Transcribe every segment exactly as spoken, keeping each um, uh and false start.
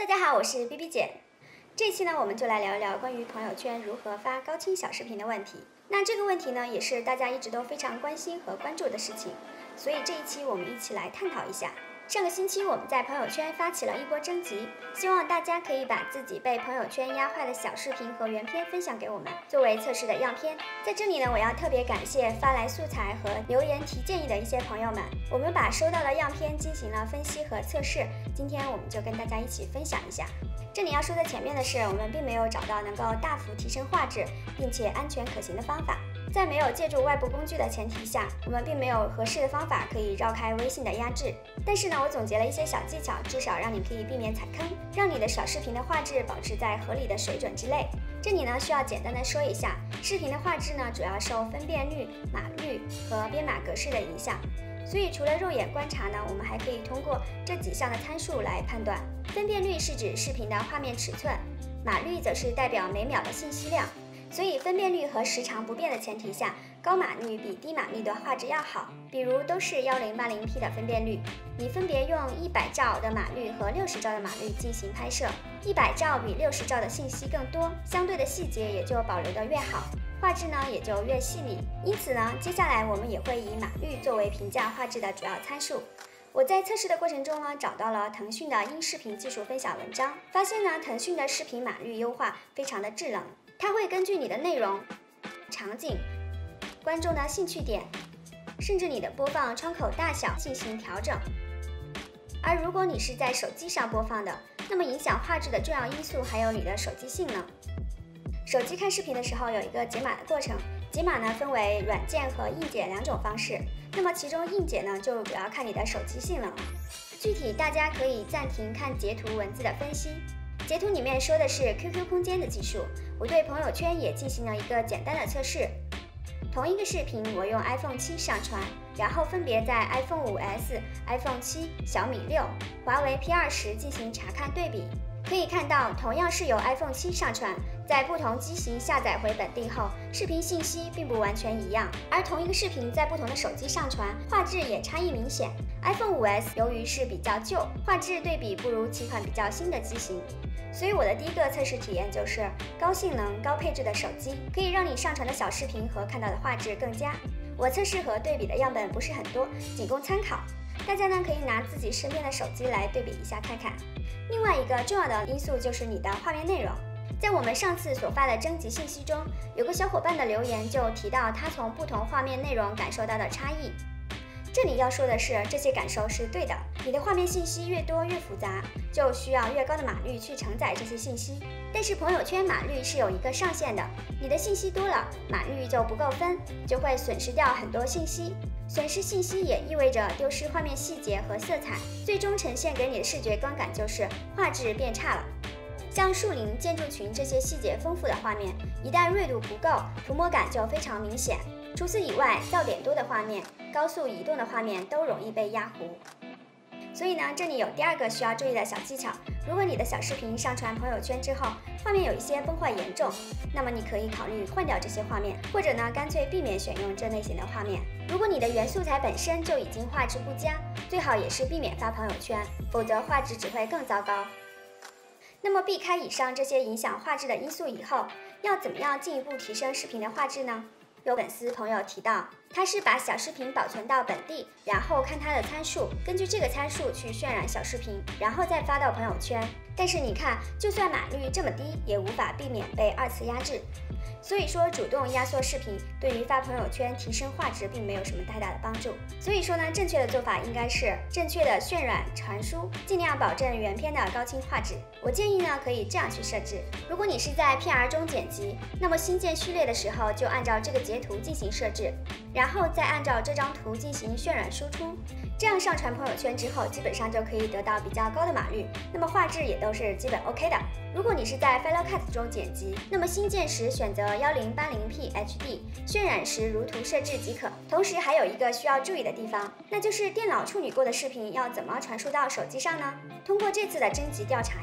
家好，我是 B B 姐。这期呢，我们就来聊一聊关于朋友圈如何发高清小视频的问题。那这个问题呢，也是大家一直都非常关心和关注的事情，所以这一期我们一起来探讨一下。上个星期我们在朋友圈发起了一波征集，希望大家可以把自己被朋友圈压坏的小视频和原片分享给我们，作为测试的样片。在这里呢，我要特别感谢发来素材和留言提建议的一些朋友们，我们把收到的样片进行了分析和测试，今天我们就跟大家一起分享一下。这里要说在前面的是，我们并没有找到能够大幅提升画质并且安全可行的方法。在没有借助外部工具的前提下，我们并没有合适的方法可以绕开微信的压制。但是呢，我总结了一些小技巧，至少让你可以避免踩坑，让你的小视频的画质保持在合理的水准之内。这里呢，需要简单的说一下，视频的画质呢，主要受分辨率、码率和编码格式的影响。所以除了肉眼观察呢，我们还可以通过这几项的参数来判断。分辨率是指视频的画面尺寸，码率则是代表每秒的信息量。所以分辨率和时长不变的前提下，高码率比低码率的画质要好。比如都是 一零八零 P 的分辨率，你分别用一百兆的码率和六十兆的码率进行拍摄，一百兆比六十兆的信息更多，相对的细节也就保留得越好，画质呢也就越细腻。因此呢，接下来我们也会以码率作为评价画质的主要参数。我在测试的过程中呢，找到了腾讯的音视频技术分享文章，发现呢，腾讯的视频码率优化非常的智能，它会根据你的内容、场景、观众的兴趣点，甚至你的播放窗口大小进行调整。而如果你是在手机上播放的，那么影响画质的重要因素还有你的手机性能。手机看视频的时候有一个解码的过程，解码呢分为软件和硬解两种方式。那么其中硬解呢，就主要看你的手机性能了。具体大家可以暂停看截图文字的分析。截图里面说的是 Q Q 空间的技术，我对朋友圈也进行了一个简单的测试。同一个视频我用 iPhone 七上传，然后分别在 iPhone 五 S、iPhone 七、小米六、华为 P 二十进行查看对比。可以看到，同样是由 iPhone 七上传，在不同机型下载回本地后，视频信息并不完全一样。而同一个视频在不同的手机上传，画质也差异明显。iPhone 五 S 由于是比较旧，画质对比不如几款比较新的机型。所以我的第一个测试体验就是高性能、高配置的手机可以让你上传的小视频和看到的画质更佳。我测试和对比的样本不是很多，仅供参考。大家呢可以拿自己身边的手机来对比一下看看。另外一个重要的因素就是你的画面内容。在我们上次所发的征集信息中，有个小伙伴的留言就提到他从不同画面内容感受到的差异。这里要说的是，这些感受是对的。你的画面信息越多越复杂，就需要越高的码率去承载这些信息。但是朋友圈码率是有一个上限的，你的信息多了，码率就不够分，就会损失掉很多信息。损失信息也意味着丢失画面细节和色彩，最终呈现给你的视觉观感就是画质变差了。像树林、建筑群这些细节丰富的画面，一旦锐度不够，涂抹感就非常明显。除此以外，噪点多的画面、高速移动的画面都容易被压糊。所以呢，这里有第二个需要注意的小技巧。如果你的小视频上传朋友圈之后，画面有一些崩坏严重，那么你可以考虑换掉这些画面，或者呢，干脆避免选用这类型的画面。如果你的原素材本身就已经画质不佳，最好也是避免发朋友圈，否则画质只会更糟糕。那么避开以上这些影响画质的因素以后，要怎么样进一步提升视频的画质呢？有粉丝朋友提到，他是把小视频保存到本地，然后看它的参数，根据这个参数去渲染小视频，然后再发到朋友圈。但是你看，就算码率这么低，也无法避免被二次压制。所以说，主动压缩视频对于发朋友圈提升画质并没有什么太大的帮助。所以说呢，正确的做法应该是正确的渲染传输，尽量保证原片的高清画质。我建议呢，可以这样去设置：如果你是在 P R 中剪辑，那么新建序列的时候就按照这个截图进行设置，然后再按照这张图进行渲染输出。这样上传朋友圈之后，基本上就可以得到比较高的码率，那么画质也都是基本 OK 的。如果你是在 Final Cut 中剪辑，那么新建时选择 一零八零 P H D， 渲染时如图设置即可。同时还有一个需要注意的地方，那就是电脑处理过的视频要怎么传输到手机上呢？通过这次的征集调查呀，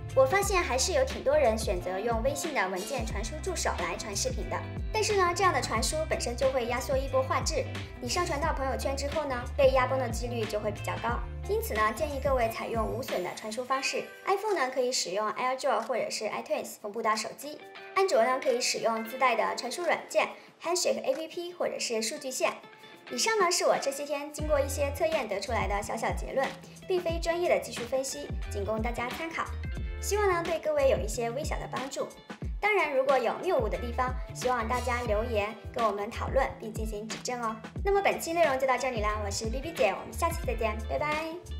我发现还是有挺多人选择用微信的文件传输助手来传视频的，但是呢，这样的传输本身就会压缩一波画质，你上传到朋友圈之后呢，被压崩的几率就会比较高。因此呢，建议各位采用无损的传输方式。iPhone 呢可以使用 AirDrop 或者是 iTunes 同步到手机，安卓呢可以使用自带的传输软件 Handshake A P P 或者是数据线。以上呢是我这些天经过一些测验得出来的小小结论，并非专业的技术分析，仅供大家参考。希望呢对各位有一些微小的帮助。当然，如果有谬误的地方，希望大家留言跟我们讨论并进行指正哦。那么本期内容就到这里啦，我是 B B 姐，我们下期再见，拜拜。